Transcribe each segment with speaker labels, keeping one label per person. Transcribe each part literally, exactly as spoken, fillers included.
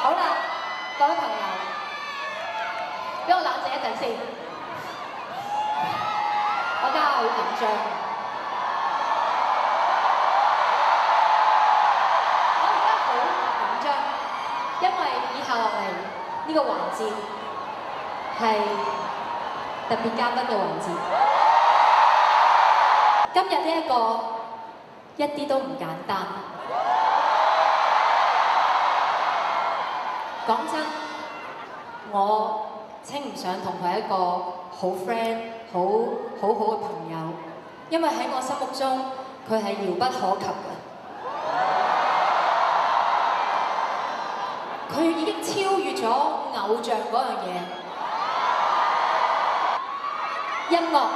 Speaker 1: 好啦，各位朋友，俾我冷靜一陣先。我而家好緊張。我而家好緊張，因為以下落嚟呢個環節係特別嘉賓嘅環節。今日呢一個一啲都唔簡單。 講真，我稱唔上同佢係一個好 friend、好好好嘅朋友，因為喺我心目中佢係遙不可及嘅。佢已經超越咗偶像嗰樣嘢，音樂。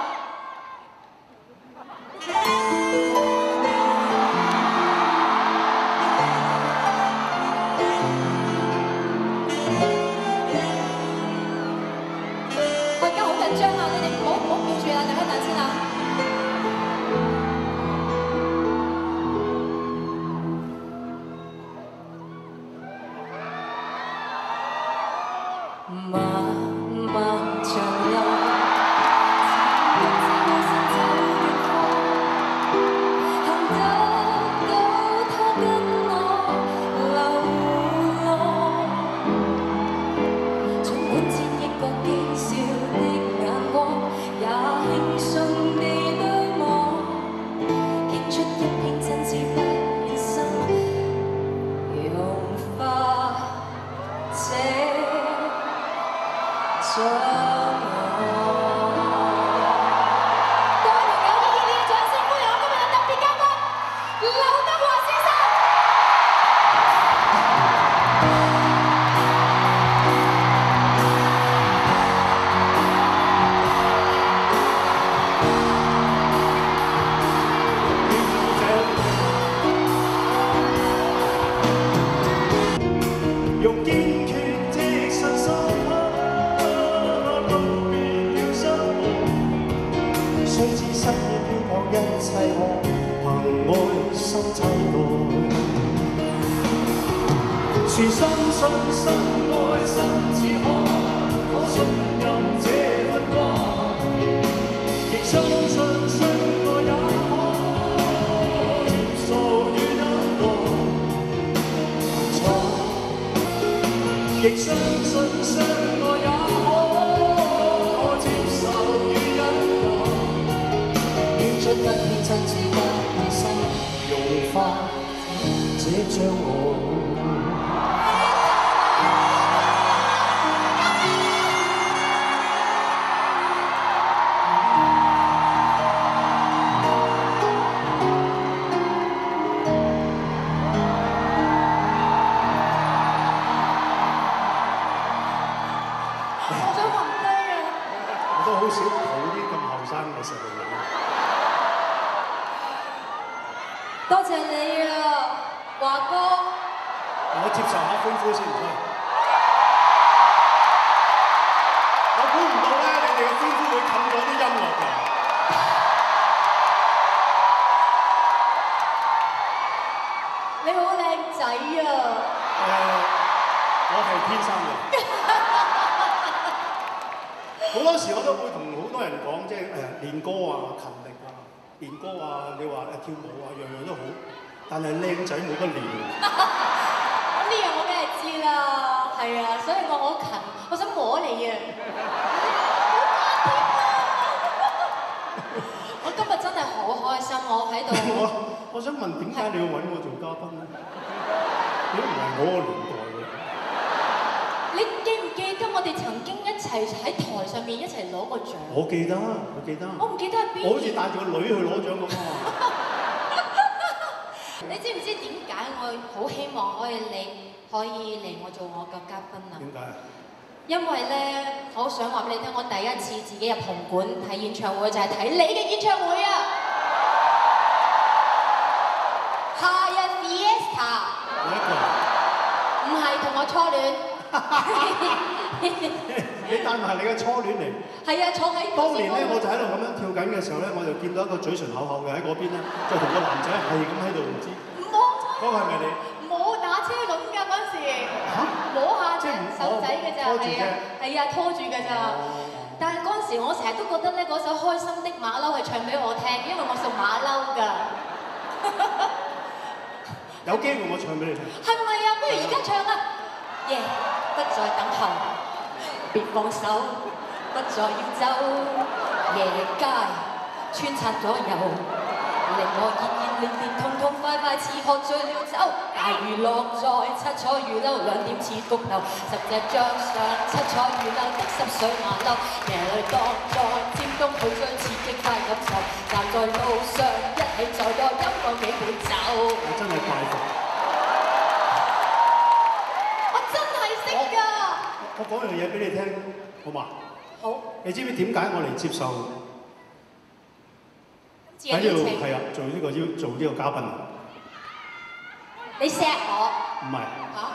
Speaker 1: 多謝你啊，華哥。我接受下歡呼先唔該。我估唔到咧，你哋嘅歡呼會冚咗啲音樂㗎。你好靚仔啊！誒，我係天生嘅。好多時我都會同好多人講，即係誒練歌啊、勤力啊。 練歌啊，你話誒跳舞啊，樣樣都好，但係靚仔冇得練。咁呢樣我梗係知啦，係啊，所以我好勤，我想摸你啊！我今日真係好開心，我喺度。我我想問點解你要揾我做嘉賓咧？你都唔係我個年代嘅。你記唔記得我哋曾經一齊喺台上面一齊攞過獎？我記得，我記得。我唔記得係邊？我好似帶住個女去攞獎咁啊！你知唔知點解我好希望可以你可以嚟我做我嘅嘉賓啊？點解啊？因為咧，我好想話俾你聽，我第一次自己入紅館睇演唱會就係睇你嘅演唱會啊！夏日 Fiesta。唔係同我初戀。你帶埋你嘅初戀嚟？係啊，坐喺。當年咧，我就喺度咁樣跳緊嘅時候咧，我就見到一個嘴唇厚厚嘅喺嗰邊咧，就同個男仔係咁喺度唔知。冇。嗰個係咪你？冇打車輪㗎嗰陣時。嚇？冇係啊，係啊，拖住㗎咋。但係嗰陣時，我成日都覺得咧，嗰首《開心的馬騮》係唱俾我聽，因為我屬馬騮㗎。
Speaker 2: 有機會我唱俾你聽。
Speaker 1: 係咪啊？不如而家唱啦！耶！不再等候，別放手，不再要走，夜街穿插左右。 令我熱熱烈烈、痛痛快快，似喝醉了酒。大魚浪在，七彩魚褸，兩點似谷頭。十隻將上七彩魚褸的濕水馬騮，夜裏當在尖東抱追，刺激快感受。站在路上，一起就有音樂幾杯酒。
Speaker 2: 我真係拜服。
Speaker 1: 我真係識㗎。
Speaker 2: 我講樣嘢俾你聽，好嘛？
Speaker 1: 好。你
Speaker 2: 知唔知點解我嚟接受？ 喺呢度係啊，做呢個要做呢個嘉賓啊！
Speaker 1: 你錫我？
Speaker 2: 唔係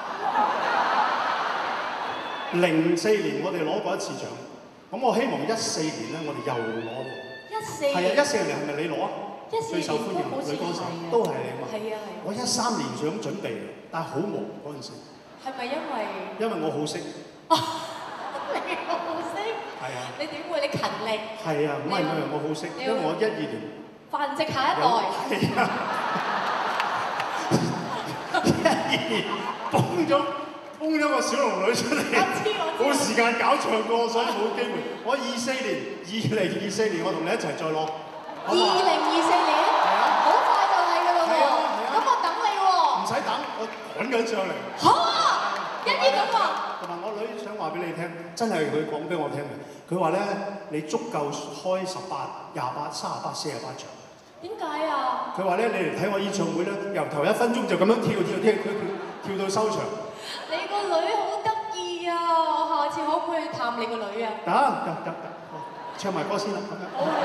Speaker 2: 嚇。零四年我哋攞過一次獎，咁我希望一四年咧，我哋又攞到。一四係啊，一四年係咪你攞啊？最受歡迎女歌手都係你嘛？係啊係。我一三年想準備，但係好忙嗰陣時。係咪因為？因為我好識。你好識？係啊。你點會？你勤力。係啊，唔係唔係，我好識，因為我一二年。 繁殖下一代。係啊！一二年崩咗崩咗個小龍女出嚟，冇時間搞唱歌，所以冇機會。我二四年，二零二四年我同你一齊再攞。二零二四年？係啊！好快就係㗎啦喎！咁我等你喎。唔使等，我趕緊上嚟。嚇！一啲咁話。同埋我女想話俾你聽，真係佢講俾我聽嘅。佢話咧，你足夠開十八、廿八、三十八、四十八場。 點解啊？佢話咧，你嚟睇我演唱會咧，由頭一分鐘就咁樣跳跳跳跳跳到收場。你個女好得意啊！我下次可唔可以探你個女啊？得得得得，唱埋歌先啦。好好。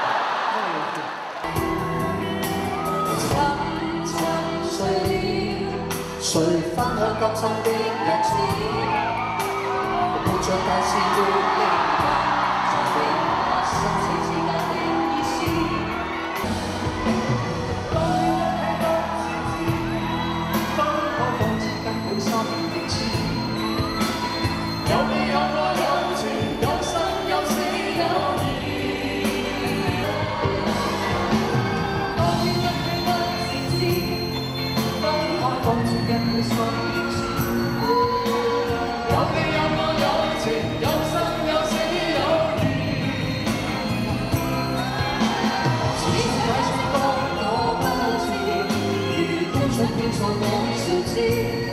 Speaker 2: 沉沉睡了，誰分享今生的日子？沒著介紹的靈魂，在你我生死之間的意思。 有你有我有情，有生有死有義。當天一起不自知，分開放逐跟佢心意思。有你有我有情，有生有死有義。此生睇出當我不知，如天上天錯我少知。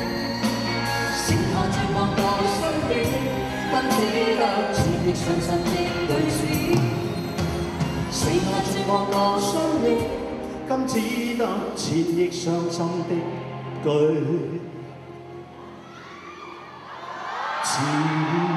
Speaker 2: 今只得千億傷心的句子，誰看絕望我相戀？今只得千億傷心的句子。